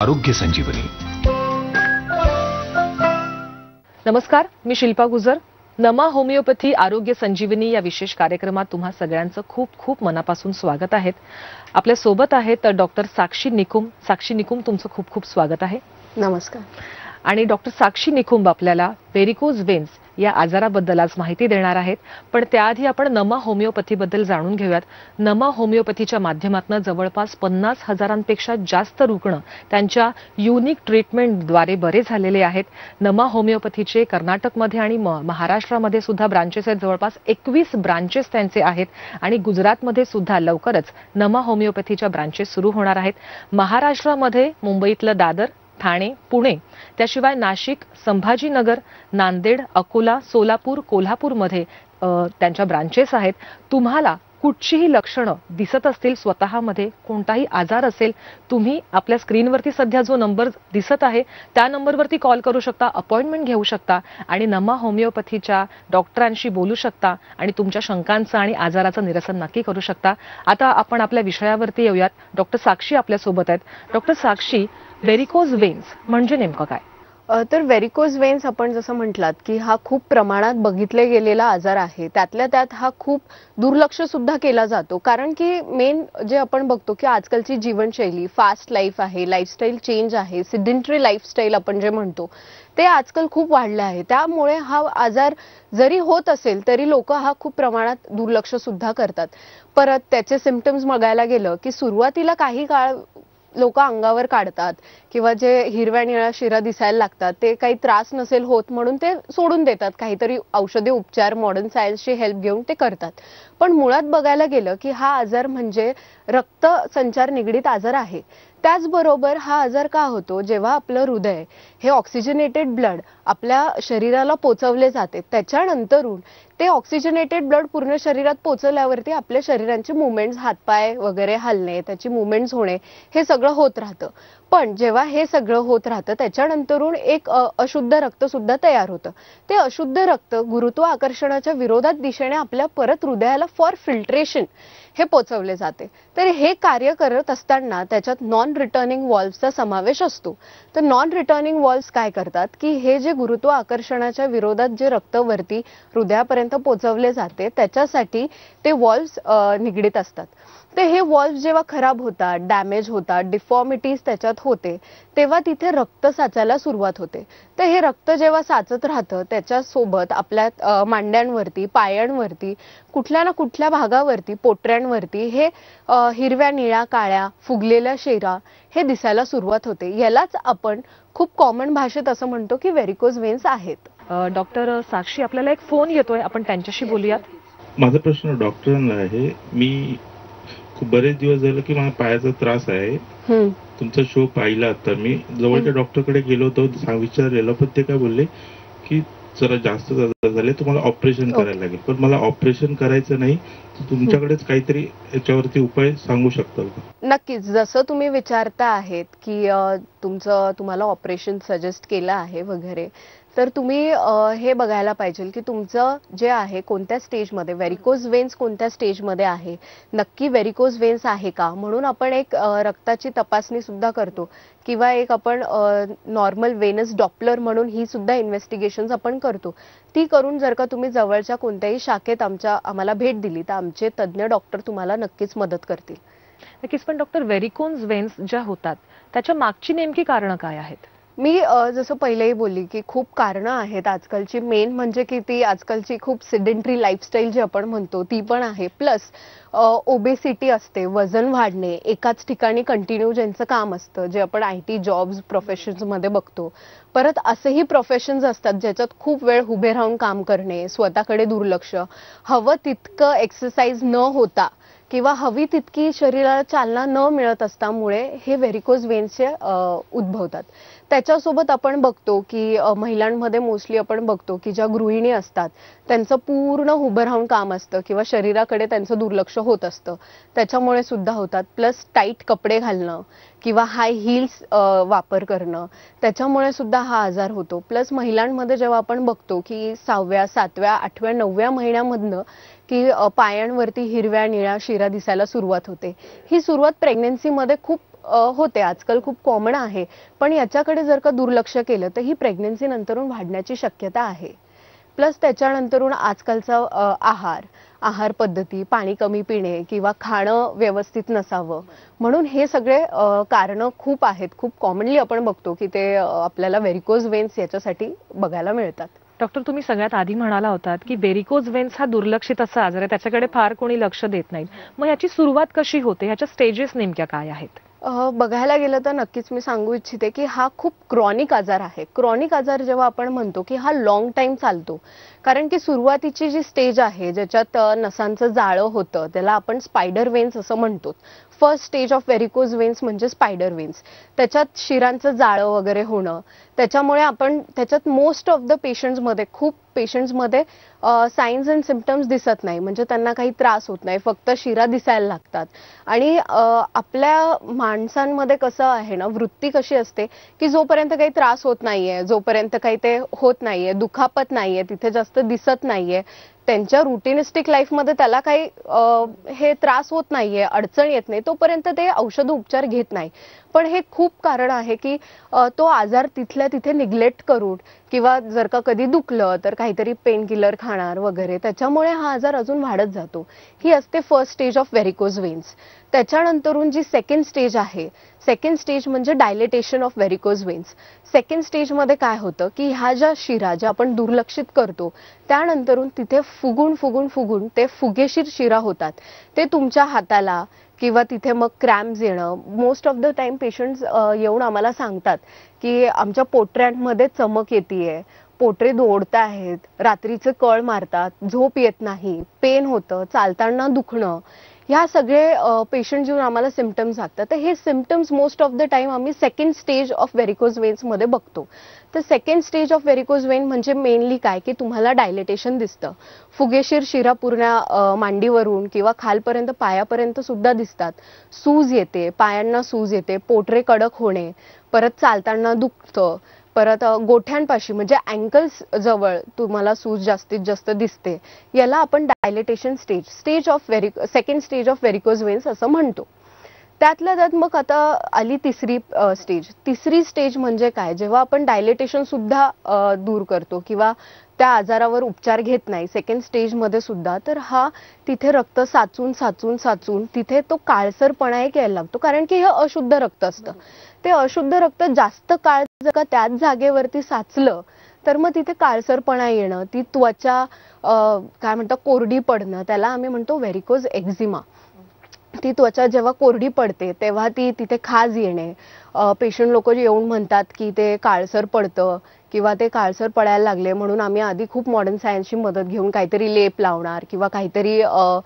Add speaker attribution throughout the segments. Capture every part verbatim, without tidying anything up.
Speaker 1: आरोग्य संजीवनी.
Speaker 2: नमस्कार, मी शिल्पा गुजर. नमा होमिओपॅथी आरोग्य संजीवनी या विशेष कार्यक्रमात तुम्हा सगळ्यांचं खूप खूप मनापासून स्वागत आहे. आपल्या सोबत आहेत डॉक्टर साक्षी निकुम. साक्षी निकुम, तुमचं खूप खूप स्वागत आहे.
Speaker 3: नमस्कार.
Speaker 2: आणि डॉक्टर साक्षी निकुंब आपल्याला व्हेरिकोज वेन्स या आजाराबद्दल आज माहिती देणार आहेत. पण त्याआधी आपण नमा होमिओपॅथीबद्दल जाणून घेऊयात. नमा होमिओपॅथीच्या माध्यमातून जवळपास पन्नास हजारांपेक्षा जास्त रुग्ण त्यांच्या युनिक ट्रीटमेंटद्वारे बरे झालेले आहेत. नमा होमिओपॅथीचे कर्नाटकमध्ये आणि महाराष्ट्रामध्ये सुद्धा ब्रांचेस आहेत. जवळपास एकवीस ब्रांचेस त्यांचे आहेत आणि गुजरातमध्ये सुद्धा लवकरच नमा होमिओपॅथीच्या ब्रांचेस सुरू होणार आहेत. महाराष्ट्रामध्ये मुंबईतलं दादर, ठाणे, पुणे, त्याशिवाय नाशिक, संभाजीनगर, नांदेड, अकोला, सोलापूर, कोल्हापूरमध्ये त्यांच्या ब्रांचेस आहेत. तुम्हाला कुठचीही लक्षणं दिसत असतील, स्वतःमध्ये कोणताही आजार असेल, तुम्ही आपल्या स्क्रीनवरती सध्या जो नंबर दिसत आहे त्या नंबरवरती कॉल करू शकता, अपॉइंटमेंट घेऊ शकता आणि नमा होमिओपॅथीच्या डॉक्टरांशी बोलू शकता आणि तुमच्या शंकांचं आणि आजाराचं निरसन नक्की करू शकता. आता आपण आपल्या विषयावरती येऊयात. डॉक्टर साक्षी आपल्यासोबत आहेत. डॉक्टर साक्षी, व्हेरिकोज वेन्स म्हणजे नेमकं काय?
Speaker 3: तर व्हेरिकोज वेन्स आपण जसं म्हटलात की हा खूप प्रमाणात बघितले गेलेला आजार आहे. त्यातल्या त्यात हा खूप दुर्लक्ष सुद्धा केला जातो, कारण की मेन जे आपण बघतो की आजकालची जीवनशैली फास्ट लाईफ आहे, लाईफस्टाईल चेंज आहे, सिडेंटरी लाईफस्टाईल आपण जे म्हणतो ते आजकाल खूप वाढलं आहे. त्यामुळे हा आजार जरी होत असेल तरी लोक हा खूप प्रमाणात दुर्लक्ष सुद्धा करतात. परत त्याचे सिम्पटम्स बघायला गेलं की सुरुवातीला काही काळ लोक अंगावर काढतात किंवा जे हिरव्या निळ्या शिरा दिसायला लागतात ते काही त्रास नसेल होत म्हणून ते सोडून देतात, काहीतरी औषधी उपचार मॉडर्न सायन्सची हेल्प घेऊन ते करतात. पण मुळात बघायला गेलं की हा आजार म्हणजे रक्त संचार निगडीत आजार आहे. त्याचबरोबर हा आजार का होतो, जेव्हा आपलं हृदय हे ऑक्सिजनेटेड ब्लड आपल्या शरीराला पोचवले जाते, त्याच्यानंतरून ते ऑक्सिजनेटेड ब्लड पूर्ण शरीरात पोचवल्यावरती आपल्या शरीरांचे मुवमेंट्स, हातपाय वगैरे हलणे, त्याची मुवमेंट्स होणे हे सगळं होत राहतं. पण जेव्हा हे सगळं होत राहतं त्याच्यानंतरून एक अशुद्ध रक्त सुद्धा तयार होतं. ते अशुद्ध रक्त गुरुत्वाकर्षणाच्या विरोधात दिशेने आपल्या परत हृदयाला फॉर फिल्ट्रेशन हे पोचवले जाते. तर हे कार्य करत असताना त्याच्यात नॉन रिटर्निंग वॉल्व्हचा समावेश असतो. तर नॉन रिटर्निंग वॉल्व्स काय करतात की हे जे गुरुत्वाकर्षणाच्या विरोधात जे रक्त वरती हृदयापर्यंत पोचवले जाते त्याच्यासाठी ते वॉल्व्स निगडीत असतात. ते हे वॉल्व्स जेव्हा खराब होतात, डॅमेज होतात, डिफॉर्मिटीज त्याच्यात होते, तेव्हा तिथे रक्त साचायला सुरुवात होते. तर हे रक्त जेव्हा साचत राहतं त्याच्यासोबत आपल्या मांड्यांवरती, पायांवरती, कुठल्या ना कुठल्या भागावरती, पोटऱ्यांवरती हे हिरव्या निळ्या काळ्या फुगलेल्या शेरा हे दिसायला सुरुवात होते. यालाच आपण खूप कॉमन भाषेत असं म्हणतो की व्हेरिकोज वेन्स आहेत.
Speaker 2: डॉक्टर साक्षी, आपल्याला एक फोन येतोय, आपण त्यांच्याशी बोलूयात.
Speaker 4: माझा प्रश्न डॉक्टरांना आहे. मी खूप बरेच दिवस झाले की मला पायाचा त्रास आहे. तुमचा शो पाहिला तर मी जवळच्या डॉक्टरकडे गेलो होतो, विचारलेलं, पण ते काय बोलले की जरा जास्त झाले, तुम्हाला ऑपरेशन करायला लागेल. पण मला ऑपरेशन करायचं नाही, तुमच्याकडेच काहीतरी याच्यावरती उपाय सांगू शकता का?
Speaker 3: नक्कीच. जसं तुम्ही विचारता आहेत की तुमचं तुम्हाला ऑपरेशन सजेस्ट केलं आहे वगैरे, तर तुम्ही हे बघायला पाहिजे की तुमचं जे आहे कोणत्या स्टेजमध्ये, व्हेरिकोज वेन्स कोणत्या स्टेजमध्ये आहे, नक्की व्हेरिकोज वेन्स आहे का, म्हणून आपण एक रक्ताची तपासणी सुद्धा करतो किंवा एक आपण नॉर्मल वेनस डॉपलर म्हणून ही सुद्धा इन्व्हेस्टिगेशन्स आपण करतो. ती करून जर का तुम्ही जवळच्या कोणत्याही शाखेत आमच्या आम्हाला भेट दिली तर आमचे तज्ज्ञ डॉक्टर तुम्हाला नक्कीच मदत करतील.
Speaker 2: नक्कीच. पण डॉक्टर, व्हेरिकोज वेन्स ज्या होतात त्याच्या मागची नेमकी कारणं काय आहेत?
Speaker 3: मी जसं पहिलेही बोलली की खूप कारणं आहेत आजकालची. मेन म्हणजे की ती आजकालची खूप सिडेंटरी लाईफस्टाईल जी आपण म्हणतो ती पण आहे. प्लस ओबेसिटी असते, वजन वाढणे, एकाच ठिकाणी कंटिन्यू ज्यांचं काम असतं, जे आपण आय टी जॉब्स प्रोफेशन्समध्ये बघतो. परत असेही प्रोफेशन्स असतात ज्याच्यात खूप वेळ उभे राहून काम करणे, स्वतःकडे दुर्लक्ष, हवं तितकं एक्सरसाइज न होता किंवा हवी तितकी शरीराला चालना न मिळत असल्यामुळे हे व्हेरिकोज वेन्सचे उद्भवतात. त्याच्यासोबत आपण बघतो की महिलांमध्ये मोस्टली आपण बघतो की ज्या गृहिणी असतात त्यांचं पूर्ण उभं राहून काम असतं किंवा शरीराकडे त्यांचं दुर्लक्ष होत असतं, त्याच्यामुळे सुद्धा होतात. प्लस टाईट कपडे घालणं किंवा हाय हिल्स वापर करणं त्याच्यामुळे सुद्धा हा आजार होतो. प्लस महिलांमध्ये जेव्हा आपण बघतो की सहाव्या, सातव्या, आठव्या, नवव्या महिन्यामधनं की पायांवरती हिरव्या निळ्या शिरा दिसायला सुरुवात होते, ही सुरुवात प्रेग्नन्सीमध्ये खूप होते, आजकाल खूप कॉमन आहे, पण याच्याकडे जर का दुर्लक्ष केलं तर ही प्रेग्नन्सी नंतरून वाढण्याची शक्यता आहे. प्लस त्याच्यानंतरून आजकालचा आहार आहार पद्धती, पाणी कमी पिणे किंवा खाणं व्यवस्थित नसावं, म्हणून हे सगळे कारणं खूप आहेत. खूप कॉमनली आपण बघतो की ते आपल्याला व्हेरिकोज वेन्स याच्यासाठी बघायला मिळतात.
Speaker 2: डॉक्टर, तुम्ही सगळ्यात आधी म्हणाला होतात की व्हेरिकोज वेन्स हा दुर्लक्षित असा आजार आहे, त्याच्याकडे फार कोणी लक्ष देत नाही. मग याची सुरुवात कशी होते, ह्याच्या स्टेजेस नेमक्या काय आहेत?
Speaker 3: बघायला गेलं तर नक्कीच मी सांगू इच्छिते की हा खूप क्रॉनिक आजार आहे. क्रॉनिक आजार जेव्हा आपण म्हणतो की हा लॉंग टाइम चालतो, कारण की सुरुवातीची जी स्टेज आहे ज्याच्यात नसांचं जाळं होतं त्याला आपण स्पायडर वेन्स असं म्हणतो. First stage of varicose veins म्हणजे स्पायडर वेन्स. त्याच्यात शिरांचं जाळं वगैरे होणं, त्याच्यामुळे आपण त्याच्यात मोस्ट ऑफ द पेशंट्समध्ये खूप पेशंट्समध्ये साइन्स अँड सिम्पटम्स दिसत नाही, म्हणजे त्यांना काही त्रास होत नाही, फक्त शिरा दिसायला लागतात. आणि आपल्या माणसांमध्ये कसं आहे ना, वृत्ती कशी असते की जोपर्यंत काही त्रास होत नाहीये, जोपर्यंत काही ते होत नाहीये, दुखापत नाहीये, तिथे जास्त दिसत नाहीये, त्यांच्या रुटीनिस्टिक लाईफमध्ये त्याला काही हे त्रास होत नाहीये, अडचण येत नाही, तोपर्यंत ते औषध उपचार घेत नाही. पण हे खूप कारण आहे की तो आजार तिथल्या तिथे निग्लेक्ट करून किंवा जर का कधी दुखलं तर काहीतरी पेन किलर खाणार वगैरे, त्याच्यामुळे हा आजार अजून वाढत जातो. ही असते first stage of varicose veins. त्याच्यानंतरून जी सेकंड स्टेज आहे, सेकंड स्टेज म्हणजे dilatation of varicose veins. Second स्टेजमध्ये काय होतं की ह्या ज्या शिरा ज्या आपण दुर्लक्षित करतो त्यानंतरून तिथे फुगून फुगून फुगून ते फुगेशीर शिरा होतात. ते तुमच्या हाताला किंवा तिथे मग क्रॅम्प्स येणं. Most of the time patients येऊन आम्हाला सांगतात की आमच्या पोटऱ्यांमध्ये चमक येतेय, पोटरे दोडत आहेत, रात्रीचे कळ मारतात, झोप येत नाही, पेन होतं, चालताना दुखणं, ह्या सगळे पेशंट जेव्हा आम्हाला सिम्पटम्स सांगतात तर हे symptoms most of the time आम्ही second stage of varicose veins मध्ये बघतो. तर second stage of varicose vein म्हणजे मेनली काय की तुम्हाला डायलेटेशन दिसतं, फुगेशीर शिरा पूर्ण मांडीवरून किंवा खालपर्यंत पायापर्यंत सुद्धा दिसतात, सूज येते, पायांना सूज येते, पोटरे कडक होणे, परत चालताना दुखतं, परत गोठ्यांपाशी म्हणजे अँकल्स जवळ तुम्हाला सूज जास्तीत जास्त दिसते. याला आपण डायलेटेशन स्टेज स्टेज ऑफ व्हेरि second stage of varicose veins असं म्हणतो. त्यातल्या त्यात मग आता आली तिसरी स्टेज. तिसरी स्टेज म्हणजे काय, जेव्हा आपण डायलेटेशन सुद्धा दूर करतो किंवा त्या आजारावर उपचार घेत नाही सेकंड स्टेजमध्ये सुद्धा, तर हा तिथे रक्त साचून साचून साचून तिथे तो काळसरपणा एक यायला लागतो, कारण की हे अशुद्ध रक्त असतं. ते अशुद्ध रक्त जास्त काळ जर का त्याच जागेवरती साचलं तर मग तिथे काळसरपणा येणं, ती त्वचा काय म्हणतात कोरडी पडणं, त्याला आम्ही म्हणतो व्हेरिकोज एक्झिमा. ती त्वचा जेव्हा कोरडी पडते तेव्हा ती तिथे खाज येणे, पेशंट लोक येऊन म्हणतात की ते काळसर पडतं किंवा ते काळसर पडायला लागले म्हणून आम्ही आधी खूप मॉडर्न सायन्सची मदत घेऊन काहीतरी लेप लावणार किंवा काहीतरी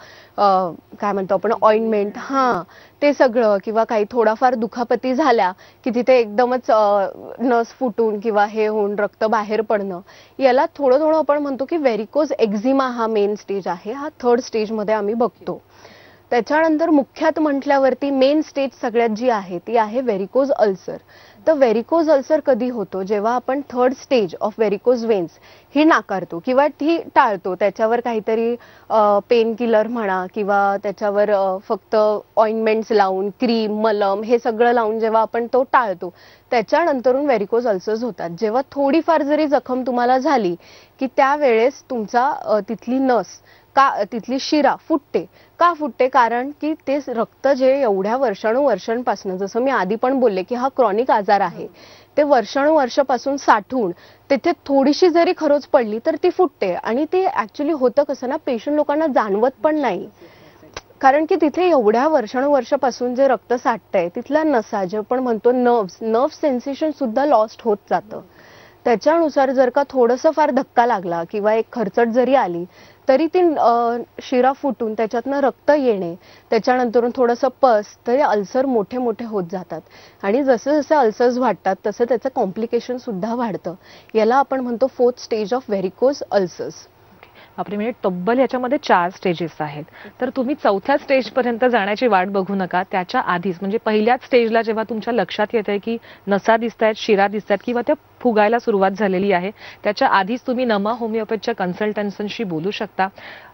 Speaker 3: काय म्हणतो आपण ऑइंटमेंट, हां ते सगळं, किंवा काही थोडाफार दुखापती झाल्या की तिथे एकदमच नस फुटून किंवा हे होऊन रक्त बाहेर पडणं, याला थोडं थोडं आपण म्हणतो की व्हेरिकोज एक्झिमा हा मेन स्टेज आहे. हा थर्ड स्टेजमध्ये आम्ही बघतो. त्याच्यानंतर मुख्यात म्हटल्यावरती मेन स्टेज सगळ्यात जी आहे ती आहे व्हेरिकोज अल्सर. तर व्हेरिकोज अल्सर कधी होतो, जेव्हा आपण third stage of varicose veins ही नाकारतो किंवा ती टाळतो, त्याच्यावर काहीतरी पेन किलर म्हणा किंवा त्याच्यावर फक्त ऑइंटमेंट्स लावून, क्रीम, मलम हे सगळं लावून जेव्हा आपण तो टाळतो, त्याच्यानंतरून व्हेरिकोज अल्सर्स होतात. जेव्हा थोडीफार जरी जखम तुम्हाला झाली की त्यावेळेस तुमचा तिथली नस का तिथली शिरा फुटते. का फुटते, कारण की ते रक्त जे एवढ्या वर्षानुवर्षांपासून, जसं मी आधी पण बोलले की हा क्रॉनिक आजार आहे, ते वर्षानुवर्षापासून साठवून तिथे थोडीशी जरी खरोच पडली तर ती फुटते. आणि ते ऍक्च्युली होतं कसं ना, पेशंट लोकांना जाणवत पण नाही, कारण की तिथे एवढ्या वर्षानुवर्षापासून जे रक्त साठतंय तिथल्या नसा जे आपण म्हणतो नर्व्स नर्व सेन्सेशन सुद्धा लॉस्ट होत जातं. त्याच्यानुसार जर का थोडंसं फार धक्का लागला किंवा एक खरचट जरी आली तरी ती शिरा फुटून त्याच्यातनं रक्त येणे, त्याच्यानंतरून थोडंसं पस, तरी अल्सर मोठे मोठे होत जातात. आणि जसं जसं अल्सर्स वाढतात तसं त्याचं कॉम्प्लिकेशन सुद्धा वाढतं. याला आपण म्हणतो fourth stage of varicose ulcers.
Speaker 2: आपले म्हणजे तब्बल याच्यामध्ये चार स्टेजेस आहेत. तर तुम्ही चौथ्या स्टेज पर्यंत जाण्याची वाट बघू नका. त्याच्या आधीच म्हणजे पहिल्याच स्टेजला जेव्हा तुमच्या लक्षात येतंय की नसा दिसतायत, शिरा दिसतात किंवा त्या फुगायला सुरुवात झालेली आहे, त्याच्या आधीच तुम्ही नमा होमिओपॅथच्या कन्सल्टंट्सशी बोलू शकता.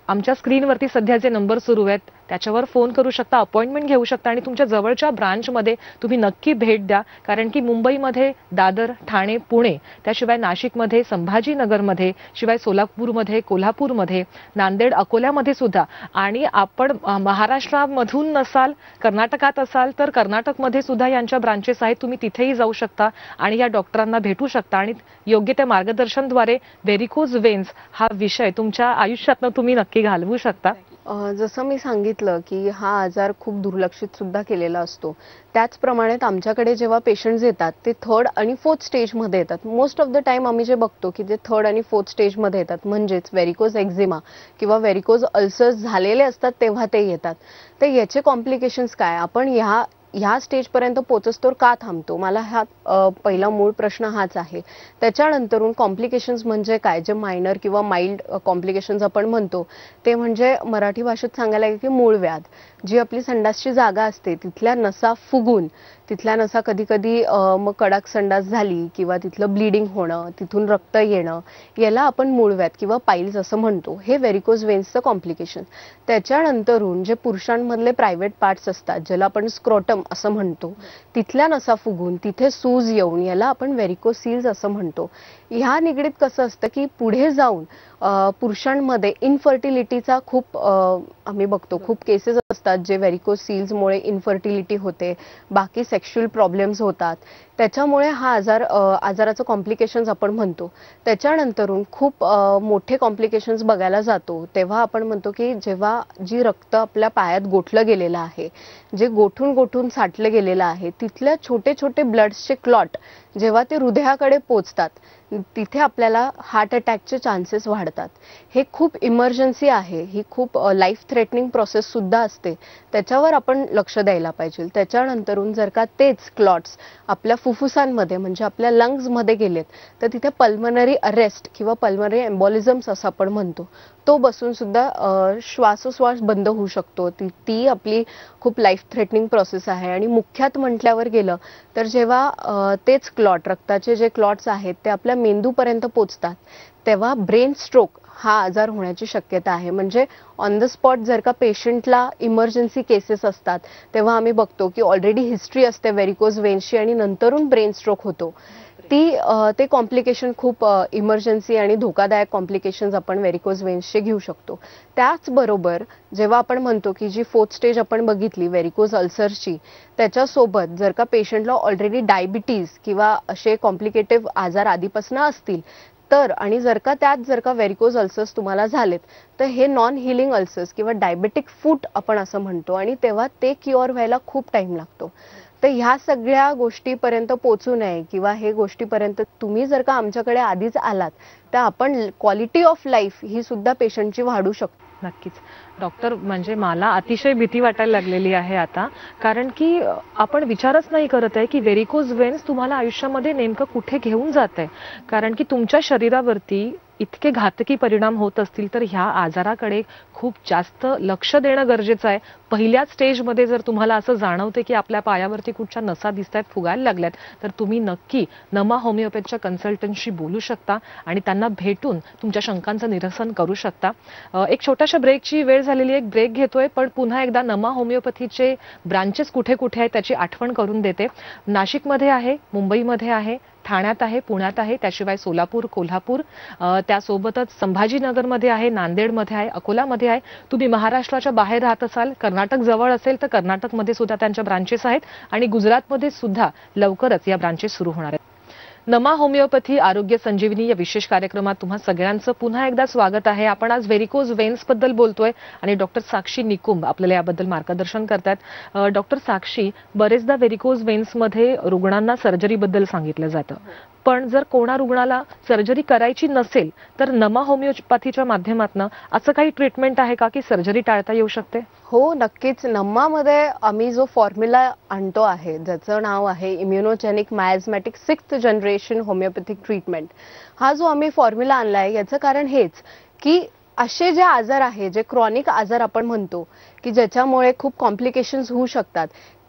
Speaker 2: आमच्या स्क्रीनवरती सध्या जे नंबर सुरू आहेत त्याच्यावर फोन करू शकता, अपॉइंटमेंट घेऊ शकता आणि तुमच्या जवळच्या ब्रांचमध्ये तुम्ही नक्की भेट द्या. कारण की मुंबईमध्ये दादर, ठाणे, पुणे, त्याशिवाय नाशिकमध्ये, संभाजीनगरमध्ये, शिवाय सोलापूरमध्ये, कोल्हापूरमध्ये, नांदेड, अकोल्यामध्ये सुद्धा, आणि आपण महाराष्ट्रामधून नसाल, कर्नाटकात असाल तर कर्नाटकमध्ये सुद्धा यांच्या ब्रांचेस आहेत. तुम्ही तिथेही जाऊ शकता आणि या डॉक्टरांना भेटू शकता आणि योग्य त्या मार्गदर्शनद्वारे व्हेरिकोज वेन्स हा विषय तुमच्या आयुष्यातनं तुम्ही नक्की घालवू शकता.
Speaker 3: जसं मी सांगितलं की हा आजार खूप दुर्लक्षित सुद्धा केलेला असतो, त्याचप्रमाणे आमच्याकडे जेव्हा पेशंट्स येतात ते थर्ड आणि फोर्थ स्टेजमध्ये येतात. मोस्ट ऑफ द टाइम आम्ही जे बघतो की जे थर्ड आणि फोर्थ स्टेजमध्ये येतात, म्हणजेच व्हेरिकोज एक्झिमा किंवा व्हेरिकोज अल्सर्स झालेले असतात तेव्हा ते येतात. तर याचे कॉम्प्लिकेशन्स काय, आपण ह्या ह्या स्टेजपर्यंत पोहोचतोर का थांबतो, मला हा पहिला मूळ प्रश्न हाच आहे. त्याच्यानंतरून कॉम्प्लिकेशन्स म्हणजे काय, जे मायनर किंवा माइल्ड कॉम्प्लिकेशन्स आपण म्हणतो ते म्हणजे मराठी भाषेत सांगायला गेलं की मूळव्याध. जी आपली संडासची जागा असते तिथल्या नसा फुगून, तिथल्या नसा कधी कधी मग कडक संडास झाली किंवा तिथलं ब्लिडिंग होणं, तिथून रक्त येणं, याला आपण मूळव्याध किंवा पाईल्स असं म्हणतो. हे व्हेरिकोज वेन्सचं कॉम्प्लिकेशन. त्याच्यानंतरून जे पुरुषांमधले प्रायव्हेट पार्ट्स असतात ज्याला आपण स्क्रोटम असं म्हणतो, तिथल्या नसा फुगून तिथे सूज येऊन याला आपण व्हेरिकोसील्स असं म्हणतो. ह्या निगडीत कसं असतं की पुढे जाऊन पुरुषांमध्ये इनफर्टिलिटीचा खूप आम्ही बघतो, खूप केसेस असतात जे व्हेरिकोसील्समुळे इनफर्टिलिटी होते, बाकी सेक्शुअल प्रॉब्लेम्स होतात, त्याच्यामुळे हा आजार आजाराचं कॉम्प्लिकेशन्स आपण म्हणतो. त्याच्यानंतरून खूप मोठे कॉम्प्लिकेशन्स बघायला जातो तेव्हा आपण म्हणतो की जेव्हा जी रक्त आपल्या पायात गोठलं गेलेलं आहे, जे गोठून गोठून साठलं गेलेलं आहे, तिथल्या छोटे छोटे ब्लड्सचे क्लॉट जेव्हा ते हृदयाकडे पोचतात तिथे आपल्याला हार्ट अटॅकचे चान्सेस वाढतात. हे खूप इमर्जन्सी आहे, ही खूप लाईफ थ्रेटनिंग प्रोसेस सुद्धा असते, त्याच्यावर आपण लक्ष द्यायला पाहिजे. त्याच्यानंतरून जर का तेच क्लॉट्स आपल्या फुफ्फुसांमध्ये म्हणजे आपल्या लंग्समध्ये गेलेत तर तिथे पल्मनरी अरेस्ट किंवा पल्मनरी एम्बॉलिझम्स असं आपण म्हणतो, तो बसून सुद्धा श्वासोश्वास बंद होऊ शकतो. ती ती आपली खूप लाईफ थ्रेटनिंग प्रोसेस आहे. आणि मुख्यात म्हटल्यावर गेलं तर जेव्हा तेच क्लॉट, रक्ताचे जे क्लॉट्स आहेत ते आपल्या मेंदूपर्यंत पोचतात तेव्हा ब्रेन स्ट्रोक हा आजार होण्याची शक्यता आहे. म्हणजे ऑन द स्पॉट जर का पेशंटला इमर्जन्सी केसेस असतात तेव्हा आम्ही बघतो की ऑलरेडी हिस्ट्री असते व्हेरिकोज वेन्सची आणि नंतरून ब्रेन स्ट्रोक होतो. ती ते कॉम्प्लिकेशन खूप इमर्जन्सी आणि धोकादायक कॉम्प्लिकेशन्स आपण व्हेरिकोज वेन्सचे घेऊ शकतो. त्याचबरोबर जेव्हा आपण म्हणतो की जी फोर्थ स्टेज आपण बघितली व्हेरिकोज अल्सरची, त्याच्यासोबत जर का पेशंटला ऑलरेडी डायबिटीज किंवा असे कॉम्प्लिकेटिव्ह आजार आधीपासून असतील तर, आणि जर का त्यात जर का व्हेरिकोज अल्सर्स तुम्हाला झालेत तर हे नॉन हिलिंग अल्सर्स किंवा डायबेटिक फूट आपण असं म्हणतो आणि तेव्हा ते क्युअर व्हायला खूप टाइम लागतो. तर ह्या सगळ्या गोष्टीपर्यंत पोहोचू नये किंवा हे गोष्टीपर्यंत तुम्ही जर का आमच्याकडे आधीच आलात तर आपण क्वालिटी ऑफ लाईफ ही सुद्धा पेशंटची वाढू शकतो.
Speaker 2: नक्कीच डॉक्टर, म्हणजे मला अतिशय भीती वाटायला लागलेली आहे आता, कारण की आपण विचारच नाही करत आहे की व्हेरिकोज वेन्स तुम्हाला आयुष्यामध्ये नेमकं कुठे घेऊन जात आहे. कारण की तुमच्या शरीरावरती इतके घातकी परिणाम होत असतील तर ह्या आजाराकडे खूप जास्त लक्ष देणं गरजेचं आहे. पहिल्याच स्टेजमध्ये जर तुम्हाला असं जाणवते की आपल्या पायावरती कुठच्या नसा दिसतायत, फुगायला लागल्यात, तर तुम्ही नक्की नमा होमिओपॅथच्या कन्सल्टंटशी बोलू शकता आणि त्यांना भेटून तुमच्या शंकांचं निरसन करू शकता. एक छोट्याशा ब्रेकची वेळ झालेली, एक ब्रेक घेतोय, पण पुन्हा एकदा नमा होमिओपॅथीचे ब्रांचेस कुठे कुठे आहेत त्याची आठवण करून देते. नाशिकमध्ये आहे, मुंबईमध्ये आहे, ठाण्यात आहे, पुण्यात आहे, त्याशिवाय सोलापूर, कोल्हापूर, त्यासोबतच संभाजीनगरमध्ये आहे, नांदेडमध्ये आहे, अकोलामध्ये आहे. तुम्ही महाराष्ट्राच्या बाहेर राहत असाल, कर्नाटक जवळ असेल तर कर्नाटकमध्ये सुद्धा त्यांच्या ब्रांचेस आहेत आणि गुजरातमध्ये सुद्धा लवकरच या ब्रांचेस सुरू होणार आहेत. नमा होमिओपॅथी आरोग्य संजीवनी या विशेष कार्यक्रमात तुम्हा सगळ्यांचं पुन्हा एकदा स्वागत आहे. आपण आज व्हेरिकोज वेन्स बद्दल बोलतोय आणि डॉक्टर साक्षी निकुंभ आपल्याला याबद्दल मार्गदर्शन करतात. डॉक्टर साक्षी, बरेचदा व्हेरिकोज वेन्समध्ये रुग्णांना सर्जरीबद्दल सांगितलं जातं, पण जर कोणा रुग्णाला सर्जरी करायची नसेल तर नमा होमिओपॅथीच्या माध्यमातून असं काही ट्रीटमेंट आहे का की सर्जरी टाळता येऊ शकते?
Speaker 3: हो, नक्कीच. नम्मामध्ये आम्ही जो फॉर्म्युला आणतो आहे ज्याचं नाव आहे immunogenic miasmatic sixth generation homeopathic treatment, हा जो आम्ही फॉर्म्युला आणला आहे याचं कारण हेच की असे जे आजार आहे, जे क्रॉनिक आजार आपण म्हणतो की ज्याच्यामुळे खूप कॉम्प्लिकेशन्स होऊ शकतात,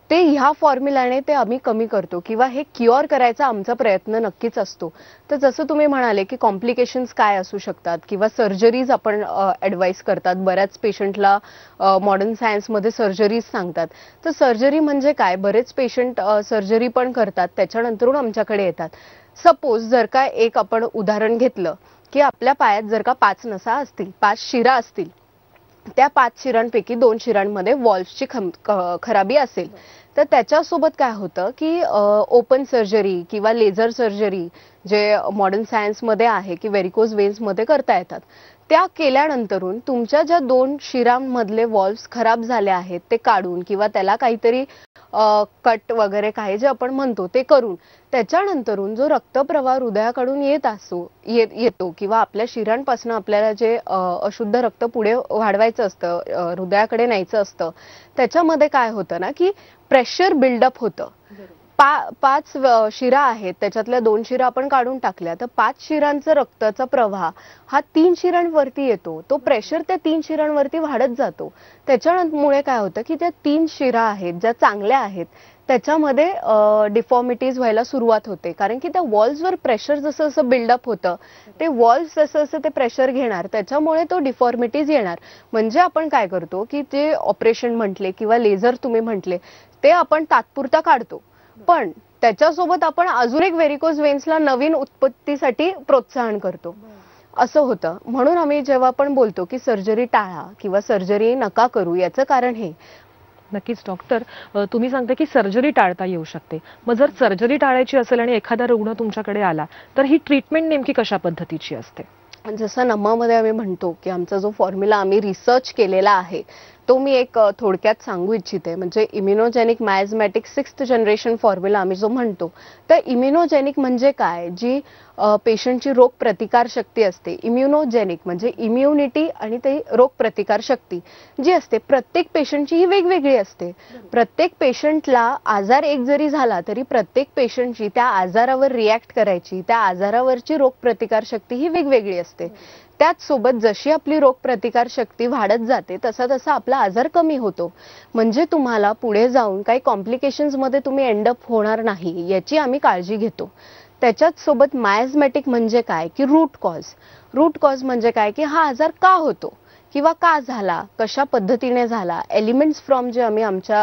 Speaker 3: ते ह्या फॉर्म्युलाने ते आम्ही कमी करतो किंवा हे क्युअर करायचा आमचा प्रयत्न नक्कीच असतो. तर जसं तुम्ही म्हणाले की कॉम्प्लिकेशन्स काय असू शकतात किंवा सर्जरीज आपण ॲडवाईस करतात. बऱ्याच पेशंटला मॉडर्न सायन्समध्ये सर्जरीज सांगतात. तर सर्जरी म्हणजे काय, बरेच पेशंट सर्जरी पण करतात त्याच्यानंतरून आमच्याकडे येतात. सपोज जर का एक आपण उदाहरण घेतलं की आपल्या पायात जर का पाच नसा असतील, पाच शिरा असतील, त्या पाच शिरांपैकी दोन शिरांमध्ये वॉल्व्सची खराबी असेल, तर त्याच्यासोबत काय होतं की ओपन सर्जरी किंवा लेझर सर्जरी जे मॉडर्न सायन्समध्ये आहे की व्हेरिकोज वेन्समध्ये करता येतात, त्या केल्यानंतरून तुमच्या ज्या दोन शिरांमधले वॉल्व्स खराब झाले आहेत ते काढून किंवा त्याला काहीतरी कट वगैरे काय जे आपण म्हणतो ते करून त्याच्यानंतरून जो रक्तप्रवाह हृदयाकडून येत असतो येतो किंवा आपल्या शिरांपासून आपल्याला जे अशुद्ध रक्त पुढे वाढवायचं असतं, हृदयाकडे न्यायचं असतं, त्याच्यामध्ये काय होतं ना की प्रेशर बिल्डअप होतं. पा पाच शिरा आहेत, त्याच्यातल्या दोन शिरा आपण काढून टाकल्या, तर पाच शिरांचा रक्ताचा प्रवाह हा तीन शिरांवरती येतो. तो प्रेशर त्या तीन शिरांवरती वाढत जातो. त्याच्यामुळे काय होतं की त्या तीन शिरा आहेत ज्या चांगल्या आहेत त्याच्यामध्ये डिफॉर्मिटीज व्हायला सुरुवात होते. कारण की त्या वॉल्सवर प्रेशर जसं जसं बिल्डअप होतं ते वॉल्स जसं जसं ते प्रेशर घेणार त्याच्यामुळे तो डिफॉर्मिटीज येणार. म्हणजे आपण काय करतो की जे ऑपरेशन म्हटले किंवा लेझर तुम्ही म्हटले ते आपण तात्पुरता काढतो, पण त्याच्यासोबत आपण अजून एक व्हेरिकोज वेन्सला नवीन उत्पत्तीसाठी प्रोत्साहन करतो. असं होतं. म्हणून आम्ही जेव्हा पण बोलतो की सर्जरी टाळा किंवा सर्जरी नका करू, याचं कारण हे.
Speaker 2: नक्कीच डॉक्टर, तुम्ही सांगता की सर्जरी टाळता येऊ शकते. मग जर सर्जरी टाळायची असेल आणि एखादा रुग्ण तुमच्याकडे आला तर ही ट्रीटमेंट नेमकी कशा पद्धतीची असते?
Speaker 3: जसं नमामध्ये आम्ही म्हणतो की आमचा जो फॉर्म्युला आम्ही रिसर्च केलेला आहे तो मी एक थोडक्यात सांगू इच्छिते. म्हणजे immunogenic miasmatic sixth generation formula आम्ही जो म्हणतो, तर इम्युनोजेनिक म्हणजे काय, जी पेशंटची रोग प्रतिकार शक्ती असते. इम्युनोजेनिक म्हणजे इम्युनिटी आणि ते रोग प्रतिकार शक्ती जी असते प्रत्येक पेशंटची ही वेगवेगळी असते. प्रत्येक पेशंटला आजार एक जरी झाला तरी प्रत्येक पेशंटची त्या आजारावर रिॲक्ट करायची, त्या आजारावरची रोग प्रतिकार शक्ती ही वेगवेगळी असते. त्याच सोबत जशी आपली रोग प्रतिकार शक्ती वाढत जाते तसा तसा आपला आजार कमी होतो. म्हणजे तुम्हाला पुढे जाऊन काही कॉम्प्लिकेशन्स मध्ये तुम्ही एंडअप होणार नाही याची आम्ही काळजी घेतो. त्याच्याच सोबत मायझमॅटिक म्हणजे काय की रूट कॉज. रूट कॉज म्हणजे काय की हा आजार का होतो किंवा का झाला, कशा पद्धतीने झाला. एलिमेंट्स फ्रॉम जे आम्ही आमच्या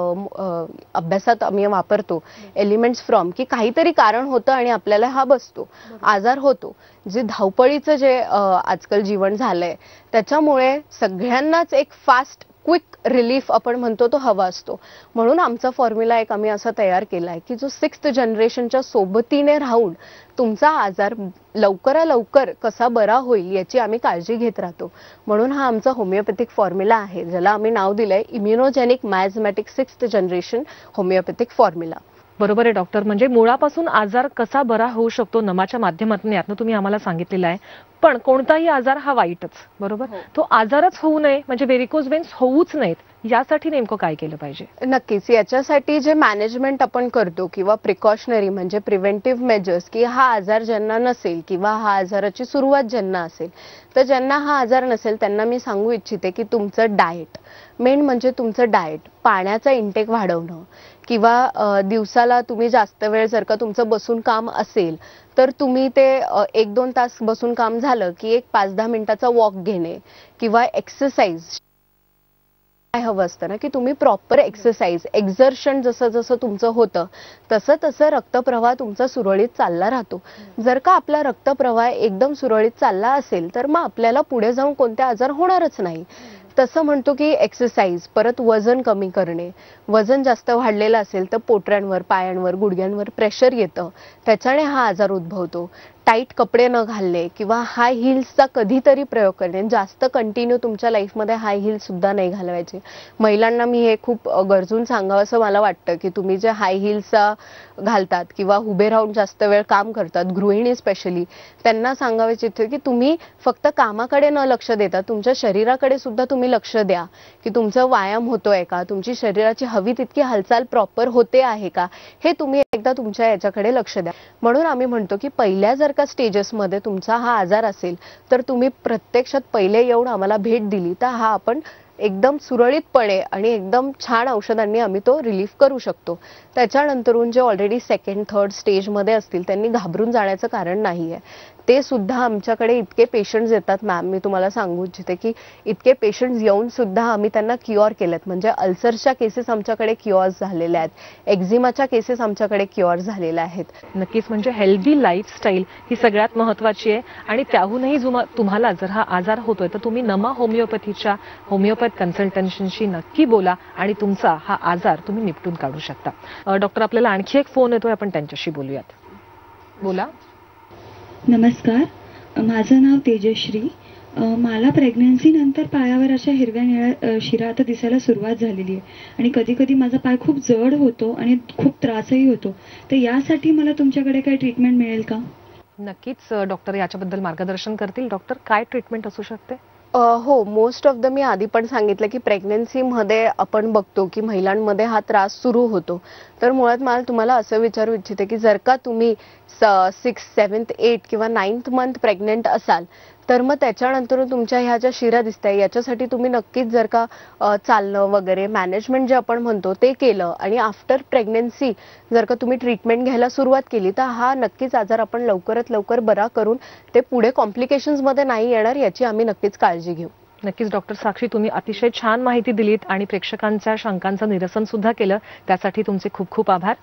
Speaker 3: अभ्यासात आम्ही वापरतो, एलिमेंट्स फ्रॉम की काहीतरी कारण होतं आणि आपल्याला हा बसतो, आजार होतो. जे धावपळीचं जे आजकाल जीवन झालंय त्याच्यामुळे सगळ्यांनाच एक फास्ट क्विक रिलीफ आपण म्हणतो तो हवा असतो. म्हणून आमचा फॉर्म्युला एक आम्ही असा तयार केलाय की जो सिक्स्थ जनरेशनच्या सोबतीने राहून तुमचा आजार लवकरा लवकर कसा बरा होईल याची आम्ही काळजी घेत राहतो. म्हणून हा आमचा होमिओपॅथिक फॉर्म्युला आहे ज्याला आम्ही नाव दिलंय immunogenic miasmatic sixth generation homeopathic formula.
Speaker 2: बरोबर आहे डॉक्टर. म्हणजे मुळापासून आजार कसा बरा होऊ शकतो नमाच्या माध्यमातून यातनं तुम्ही आम्हाला सांगितलेलं आहे. पण कोणताही आजार हा वाईटच, बरोबर? तो आजारच होऊ नये म्हणजे व्हेरिकोज वेन्स होऊच नाहीत यासाठी नेमकं काय केलं पाहिजे?
Speaker 3: नक्कीच याच्यासाठी जे मॅनेजमेंट आपण करतो किंवा प्रिकॉशनरी म्हणजे प्रिव्हेंटिव्ह मेजर्स की हा आजार ज्यांना नसेल किंवा हा आजाराची सुरुवात ज्यांना असेल, तर ज्यांना हा आजार नसेल त्यांना मी सांगू इच्छिते की तुमचं डाएट, मेन म्हणजे तुमचं डाएट, पाण्याचा इंटेक वाढवणं किंवा दिवसाला तुम्ही जास्त वेळ जर का तुमचं बसून काम असेल तर तुम्ही ते एक दोन तास बसून काम झालं की एक पाच दहा मिनिटाचा वॉक घेणे किंवा एक्सरसाइज. काय हवं असतं ना की तुम्ही प्रॉपर एक्सरसाइज एक्झर्शन जसं जसं तुमचं होतं तसं तसं रक्तप्रवाह तुमचा सुरळीत चालला राहतो. जर का आपला रक्तप्रवाह एकदम सुरळीत चालला असेल तर मग आपल्याला पुढे जाऊन कोणते आजार होणारच नाही. तसं म्हणतो की एक्सरसाइज, परत वजन कमी करणे. वजन जास्त वाढलेलं असेल तर पोटऱ्यांवर, पायांवर, गुडघ्यांवर प्रेशर येतं, त्याच्याने हा आजार उद्भवतो. टाईट कपडे न घालणे किंवा हाय हिल्सचा कधीतरी प्रयोग करणे. जास्त कंटिन्यू तुमच्या लाईफमध्ये हाय हिल्स सुद्धा नाही घालवायचे. महिलांना मी हे खूप गरजून सांगावं असं मला वाटतं की तुम्ही जे हाय हिल्सचा घालतात किंवा उभे राहून जास्त वेळ काम करतात, गृहिणी स्पेशली, त्यांना सांगायचे की तुम्ही फक्त कामाकडे न लक्ष देता तुमच्या शरीराकडे सुद्धा तुम्ही लक्ष द्या की तुमचा व्यायाम होतोय का, तुमची शरीराची हवी तितकी हालचाल प्रॉपर होते आहे का, हे तुम्ही एकदा तुमच्या याच्याकडे लक्ष द्या. म्हणून आम्ही म्हणतो की पहिल्या जर का स्टेजेसमध्ये तुमचा हा आजार असेल तर तुम्ही प्रत्यक्षात पहिले येऊन आम्हाला भेट दिली तर हा आपण एकदम सुरळीतपणे आणि एकदम छान औषधांनी आम्ही तो रिलीफ करू शकतो. त्याच्यानंतरून जे ऑलरेडी सेकंड थर्ड स्टेजमध्ये असतील त्यांनी घाबरून जाण्याचं कारण नाही आहे. ते सुद्धा आमच्याकडे इतके पेशंट्स येतात मॅम, मी तुम्हाला सांगू इच्छिते की इतके पेशंट्स येऊन सुद्धा आम्ही त्यांना क्युअर केलेत. म्हणजे अल्सरच्या केसेस आमच्याकडे क्युअर झालेल्या आहेत, एक्झिमाच्या केसेस आमच्याकडे क्युअर झालेल्या आहेत.
Speaker 2: नक्कीच, म्हणजे हेल्दी लाईफस्टाईल ही सगळ्यात महत्त्वाची आहे. आणि त्याहूनही तुम्हाला जर हा आजार होतोय तर तुम्ही नमा होमिओपॅथीच्या होमिओपॅथ कन्सल्टन्सीशी नक्की बोला आणि तुमचा हा आजार तुम्ही निपटून काढू शकता. डॉक्टर, आपल्याला आणखी एक फोन येतोय, आपण त्यांच्याशी बोलूयात. बोला.
Speaker 1: नमस्कार, माझं नाव तेजश्री. मला प्रेग्नन्सी नंतर पायावर अशा हिरव्या निळ्या शिरा आता दिसायला सुरुवात झालेली आहे आणि कधी कधी माझा पाय खूप जड होतो आणि खूप त्रासही होतो. तर यासाठी मला तुमच्याकडे काही ट्रीटमेंट मिळेल का?
Speaker 2: नक्कीच डॉक्टर याच्याबद्दल मार्गदर्शन करतील. डॉक्टर, काय ट्रीटमेंट असू शकते?
Speaker 3: हो, मोस्ट ऑफ द मी आधी पण सांगितलं की प्रेग्नन्सीमध्ये आपण बघतो की महिलांमध्ये हा त्रास सुरू होतो. तर मुळात मला तुम्हाला असं विचारू इच्छिते की जर का तुम्ही सिक्स सेवन्थ एट किंवा नाईन्थ मंथ प्रेग्नेंट असाल तर मग त्याच्यानंतर तुमच्या ह्या ज्या शिरा दिसताय याच्यासाठी तुम्ही नक्कीच जर का चालणं वगैरे मॅनेजमेंट जे आपण म्हणतो ते केलं आणि आफ्टर प्रेग्नन्सी जर का तुम्ही ट्रीटमेंट घ्यायला सुरुवात केली तर हा नक्कीच आजार आपण लवकरात लवकर बरा करून ते पुढे कॉम्प्लिकेशन्समध्ये नाही येणार याची आम्ही नक्कीच काळजी घेऊ.
Speaker 2: नक्कीच डॉक्टर साक्षी, तुम्ही अतिशय छान माहिती दिलीत आणि प्रेक्षकांच्या शंकांचं निरसन सुद्धा केलं, त्यासाठी तुमचे खूप खूप आभार.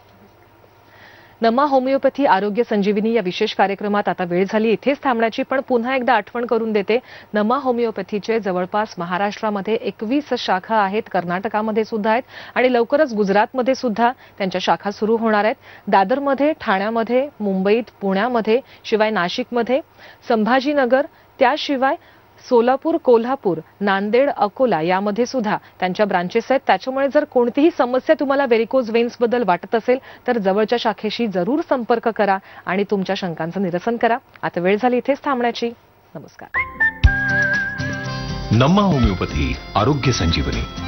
Speaker 2: नमा होमिओपॅथी आरोग्य संजीवनी या विशेष कार्यक्रमात आता वेळ झाली इथेच थांबण्याची, पण पुन्हा एकदा आठवण करून देते, नमा होमिओपॅथीचे जवळपास महाराष्ट्रामध्ये एकवीस शाखा आहेत, कर्नाटकामध्ये सुद्धा आहेत आणि लवकरच गुजरातमध्ये सुद्धा त्यांच्या शाखा सुरू होणार आहेत. दादरमध्ये, ठाण्यामध्ये, मुंबईत, पुण्यामध्ये, शिवाय नाशिकमध्ये, संभाजीनगर, त्याशिवाय सोलापूर, कोल्हापूर, नांदेड, अकोला यामध्ये सुद्धा त्यांच्या ब्रांचेस आहेत. त्याच्यामुळे जर कोणतीही समस्या तुम्हाला व्हेरिकोज वेन्स बद्दल वाटत असेल तर जवळच्या शाखेशी जरूर संपर्क करा आणि तुमच्या शंकांचं निरसन करा. आता वेळ झाली इथेच थांबण्याची. नमस्कार.
Speaker 5: नमा होमिओपॅथी आरोग्य संजीवनी.